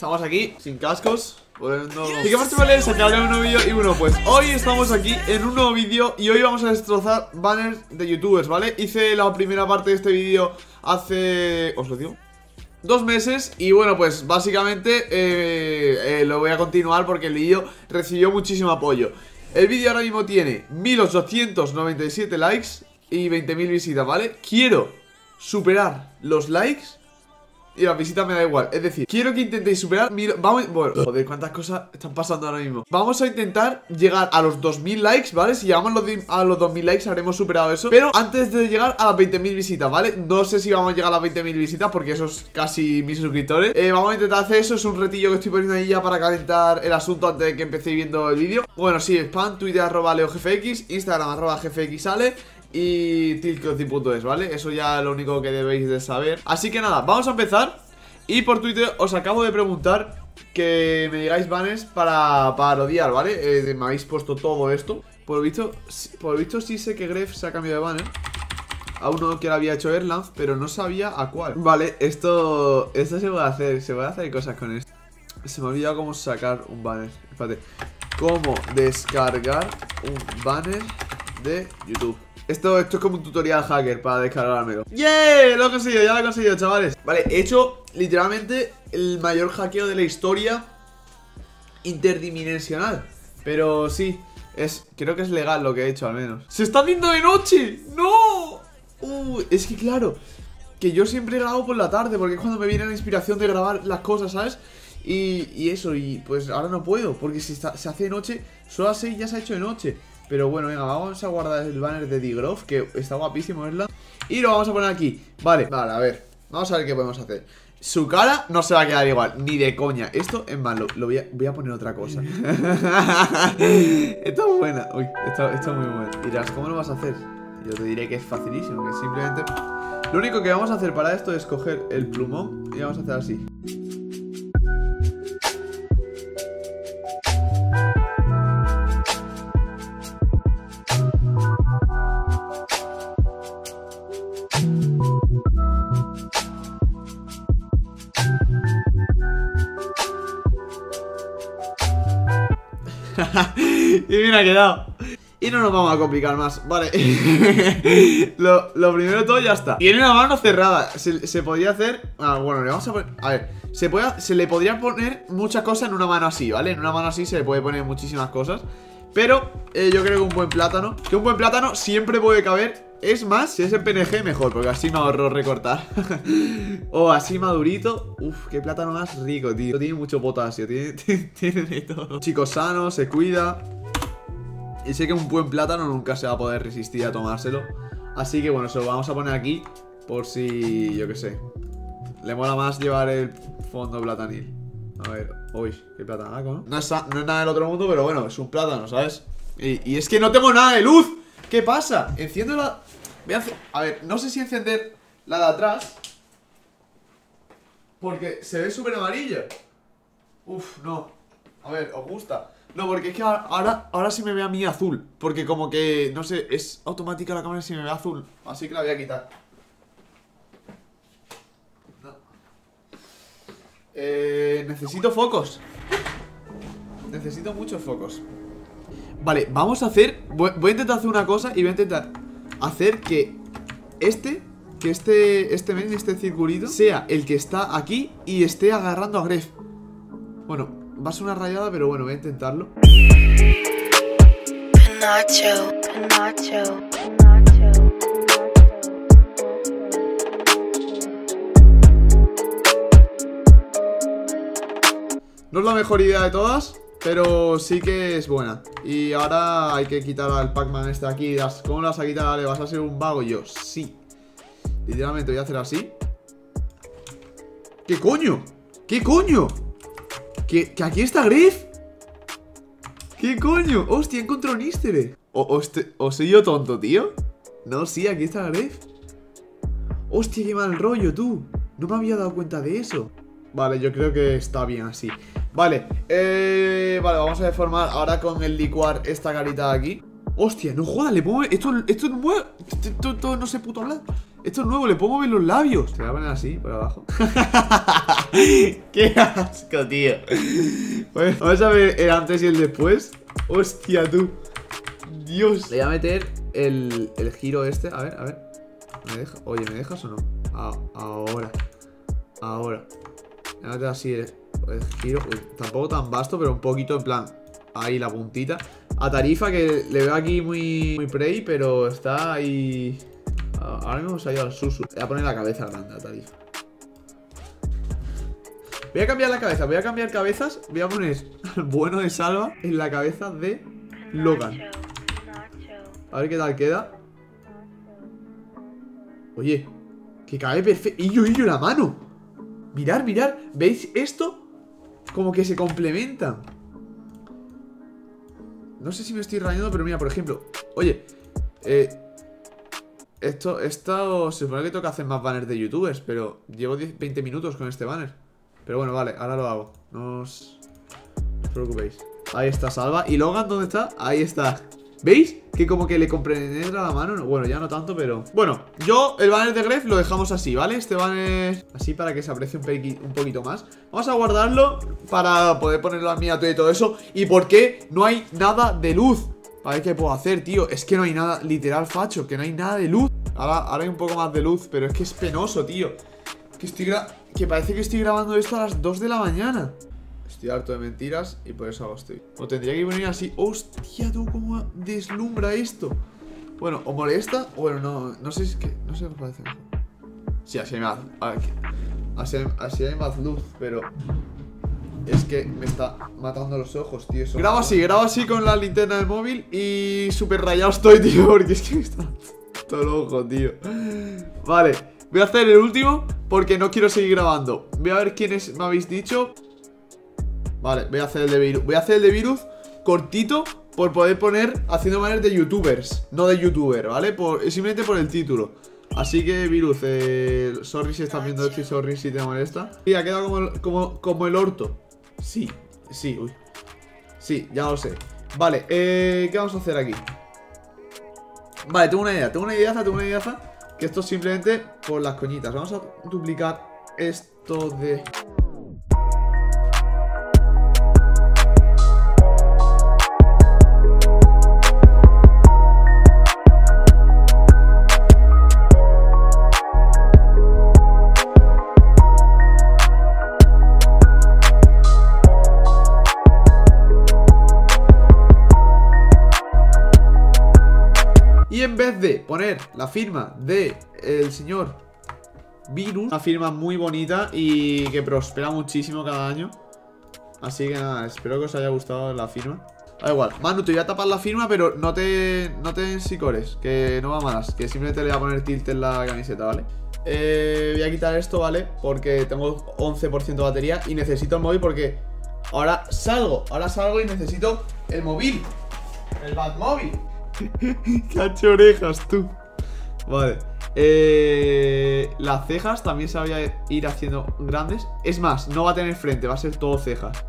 Estamos aquí, sin cascos. ¿Y qué más te vale sacar un nuevo vídeo? Y bueno, pues hoy estamos aquí en un nuevo vídeo y hoy vamos a destrozar banners de youtubers, ¿vale? Hice la primera parte de este vídeo hace... ¿os lo digo? 2 meses y bueno, pues básicamente lo voy a continuar porque el vídeo recibió muchísimo apoyo. El vídeo ahora mismo tiene 1897 likes y 20.000 visitas, ¿vale? Quiero superar los likes y las visitas me da igual. Es decir, quiero que intentéis superar vamos, bueno, joder, cuántas cosas están pasando ahora mismo. Vamos a intentar llegar a los 2.000 likes, ¿vale? Si llegamos a los 2.000 likes habremos superado eso. Pero antes de llegar a las 20.000 visitas, ¿vale? No sé si vamos a llegar a las 20.000 visitas porque eso es casi mis suscriptores. Vamos a intentar hacer eso, es un retillo que estoy poniendo ahí ya para calentar el asunto antes de que empecéis viendo el vídeo. Bueno, sí, spam, Twitter @leogfx, Instagram @gfxale y tiltcrossing.es, ¿vale? Eso ya es lo único que debéis de saber. Así que nada, vamos a empezar. Y por Twitter os acabo de preguntar que me digáis banners para parodiar, ¿vale? Me habéis puesto todo esto. Por lo visto sí sé que Gref se ha cambiado de banner a uno que lo había hecho Erlanz, pero no sabía a cuál. Vale, esto se puede hacer. Se puede hacer cosas con esto. Se me ha olvidado cómo sacar un banner. Espérate. Cómo descargar un banner de YouTube. Esto es como un tutorial hacker para descargármelo. ¡Yeah! Lo he conseguido, ya lo he conseguido, chavales. Vale, he hecho literalmente el mayor hackeo de la historia interdimensional. Pero sí, creo que es legal lo que he hecho al menos. ¡Se está haciendo de noche! ¡No! Es que claro, que yo siempre grabo por la tarde porque es cuando me viene la inspiración de grabar las cosas, ¿sabes? Y eso, y pues ahora no puedo porque si se hace de noche, solo a las 6 ya se ha hecho de noche. Pero bueno, venga, vamos a guardar el banner de Digroff, que está guapísimo, ¿verdad? Y lo vamos a poner aquí. Vale, a ver, vamos a ver qué podemos hacer. Su cara no se va a quedar igual, ni de coña. Esto es malo, voy a poner otra cosa. Esto es buena. Uy, esto es muy bueno. Dirás, ¿cómo lo vas a hacer? Yo te diré que es facilísimo, que simplemente... Lo único que vamos a hacer para esto es coger el plumón y vamos a hacer así. Y bien ha quedado. Y no nos vamos a complicar más. Vale. lo primero de todo ya está. Tiene una mano cerrada. Se podría hacer... bueno, le vamos a poner... A ver, se le podría poner muchas cosas en una mano así, ¿vale? En una mano así se le puede poner muchísimas cosas. Pero yo creo que un buen plátano siempre puede caber. Es más, si es en PNG mejor, porque así me ahorro recortar. O así madurito. Uf, qué plátano más rico, tío. Tiene mucho potasio, tiene de todo. Chico sano, se cuida. Y sé que un buen plátano nunca se va a poder resistir a tomárselo. Así que bueno, se lo vamos a poner aquí. Por si, yo qué sé, le mola más llevar el fondo platanil. A ver, uy, qué plátano, ¿no? No es nada del otro mundo, pero bueno, es un plátano, ¿sabes? Y es que no tengo nada de luz. ¿Qué pasa? Enciendo la... A ver, no sé si encender la de atrás porque se ve súper amarilla. Uf, no. A ver, ¿os gusta? No, porque es que ahora se me ve a mí azul. Porque como que, no sé, es automática la cámara si me ve azul. Así que la voy a quitar. No. Necesito focos. Necesito muchos focos. Vale, vamos a hacer... Voy a intentar hacer una cosa y voy a intentar hacer que este circulito sea el que está aquí y esté agarrando a Gref. Bueno, va a ser una rayada, pero bueno, voy a intentarlo. No es la mejor idea de todas, pero sí que es buena. Y ahora hay que quitar al Pac-Man este de aquí. ¿Cómo lo vas a quitar? ¿Le vas a ser un vago? Y yo, sí. Literalmente voy a hacer así. ¿Qué coño? ¿Qué coño? ¿Que aquí está Gref? ¿Qué coño? Hostia, encontré un easter egg. ¿O soy yo tonto, tío? No, sí, aquí está Gref. Hostia, qué mal rollo, tú. No me había dado cuenta de eso. Vale, yo creo que está bien así. Vale, vale, vamos a deformar ahora con el licuar esta carita de aquí. Hostia, no jodas, le pongo... Esto no mueve. Esto no sé puto hablar. Esto es nuevo, le puedo mover los labios. Te voy a poner así, por abajo. ¡Qué asco, tío! Bueno, vamos a ver el antes y el después. Hostia, tú. Dios. Le voy a meter el giro este. A ver. ¿Me deja? Oye, ¿me dejas o no? Ahora. Voy a meter así el giro. Uy, tampoco tan vasto, pero un poquito en plan. Ahí la puntita. A Tarifa, que le veo aquí muy prey, pero está ahí. Ahora mismo se ha ido al susu. Voy a poner la cabeza grande a Tarifa. Voy a cambiar la cabeza, voy a cambiar cabezas. Voy a poner al bueno de Salva en la cabeza de Logan. A ver qué tal queda. Oye, que cae perfecto. Y yo la mano. Mirad. ¿Veis esto? Como que se complementan. No sé si me estoy rayando, pero mira, por ejemplo. Oye, Esto se supone que tengo que hacer más banners de youtubers, pero llevo 20 minutos con este banner. Pero bueno, vale, ahora lo hago. No os preocupéis. Ahí está Salva. ¿Y Logan dónde está? Ahí está. ¿Veis? Que como que le compenetra la mano. Bueno, ya no tanto, pero... Bueno, el banner de Gref lo dejamos así, ¿vale? Este banner así para que se aprecie un poquito más. Vamos a guardarlo para poder ponerlo a miniatura y todo eso. ¿Y por qué no hay nada de luz? A ver qué puedo hacer, tío. Es que no hay nada, literal, facho, que no hay nada de luz. Ahora hay un poco más de luz, pero es que es penoso, tío. Que parece que estoy grabando esto a las 2 de la mañana. Estoy harto de mentiras y por eso hago esto. O tendría que poner así. Hostia, tú, cómo deslumbra esto. Bueno, o molesta. Bueno, no sé si es que... No sé qué me parece mejor. Sí, así hay más. Así hay más luz, pero... Es que me está matando los ojos, tío. Grabo así con la linterna del móvil. Y súper rayado estoy, tío. Porque es que me está todo el ojo, tío. Vale, voy a hacer el último porque no quiero seguir grabando. Voy a ver quiénes me habéis dicho. Vale, voy a hacer el de Virus. Voy a hacer el de Virus cortito por poder poner haciendo banners de youtubers, no de youtuber, ¿vale? Simplemente por el título. Así que, Virus, sorry si estás viendo esto y sorry si te molesta. Sí, ha quedado como el orto. Sí, uy. Sí, ya lo sé. Vale, ¿qué vamos a hacer aquí? Vale, tengo una idea. Que esto es simplemente por las coñitas. Vamos a duplicar esto de... Y en vez de poner la firma de el señor Virus, una firma muy bonita y que prospera muchísimo cada año. Así que nada, espero que os haya gustado la firma. Da igual, Manu, te voy a tapar la firma, pero no te ensicores, que no va malas, que simplemente le voy a poner tilt en la camiseta, ¿vale? Voy a quitar esto, ¿vale? Porque tengo 11% de batería y necesito el móvil porque ahora salgo y necesito el móvil. El Batmóvil. Cacho orejas, tú. Vale. Las cejas también se van a ir haciendo grandes. Es más, no va a tener frente, va a ser todo cejas.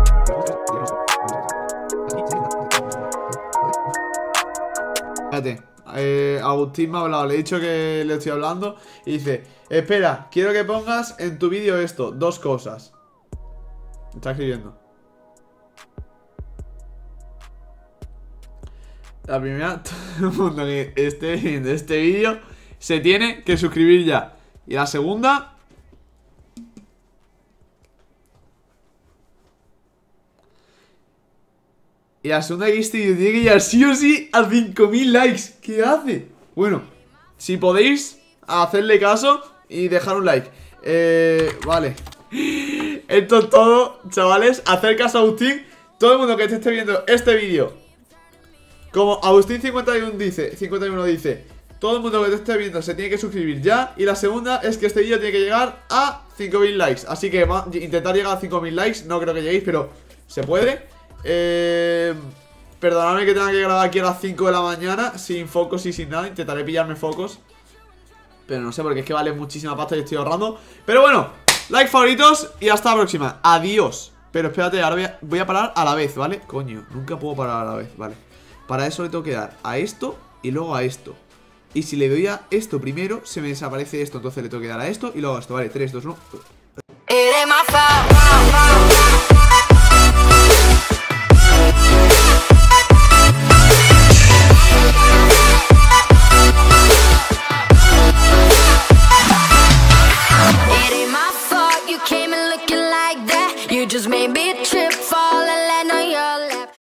Espérate, Agustín me ha hablado, le he dicho que le estoy hablando y dice: espera, quiero que pongas en tu vídeo esto, 2 cosas. Me está escribiendo. La primera, todo el mundo que esté viendo este vídeo se tiene que suscribir ya. Y la segunda... Y la segunda que este vídeo tiene que llegar sí o sí a 5000 likes. ¿Qué hace? Bueno, si podéis hacerle caso y dejar un like. Vale. Esto es todo, chavales. Hacer caso a Agustín. Todo el mundo que esté viendo este vídeo, como Agustín51 dice, todo el mundo que te esté viendo se tiene que suscribir ya. Y la segunda es que este vídeo tiene que llegar a 5000 likes. Así que intentar llegar a 5000 likes. No creo que lleguéis, pero se puede. Perdonadme que tenga que grabar aquí a las 5 de la mañana sin focos y sin nada. Intentaré pillarme focos, pero no sé, porque es que vale muchísima pasta y estoy ahorrando. Pero bueno, like, favoritos y hasta la próxima. Adiós. Pero espérate, ahora voy a parar a la vez, ¿vale? Coño, nunca puedo parar a la vez, vale. Para eso le tengo que dar a esto y luego a esto. Y si le doy a esto primero, se me desaparece esto. Entonces le tengo que dar a esto y luego a esto. Vale, 3, 2, 1. Just made me trip.